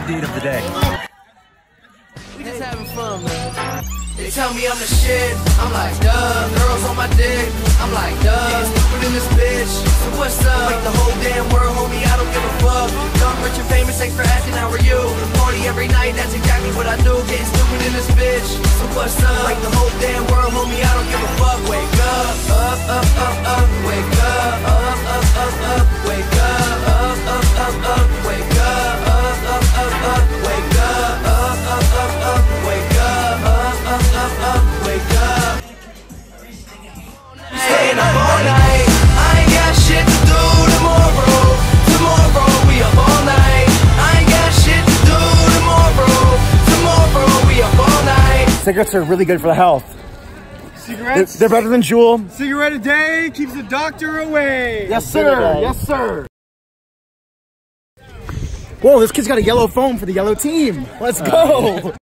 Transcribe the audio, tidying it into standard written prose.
date of the day. We just having fun, man. They tell me I'm the shit, I'm like, duh. Girls on my dick, I'm like, duh. Stupid in this bitch, so what's up? Like the whole damn world, homie, I don't give a fuck. Young, rich and famous, thanks for asking, how are you? Party every night, that's exactly what I do. Getting stupid in this bitch, so what's up? Like the whole damn world, homie, I don't give a fuck. Wake up, up, up, up, up. Wake up, up, up, up, up. Wake up, up, up, up, up. Wake up, up, up, up, up. Wake up, up, up, up, up. Wake up, up, up, wake up. Staying up all night. I ain't got shit to do tomorrow. Tomorrow we up all night. I ain't got shit to do tomorrow. Tomorrow we up all night. Cigarettes are really good for the health. Cigarettes? They're better than Juul. Cigarette a day keeps the doctor away. Yes, sir. Yes, sir. Whoa, this kid's got a yellow phone for the yellow team. Let's go.